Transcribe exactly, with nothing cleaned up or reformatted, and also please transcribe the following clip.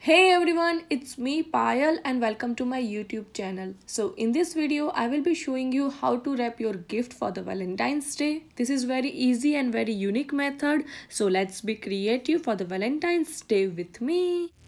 Hey everyone, it's me Payal and welcome to my YouTube channel. So in this video, I will be showing you how to wrap your gift for the Valentine's Day. This is very easy and very unique method. So let's be creative for the Valentine's Day with me.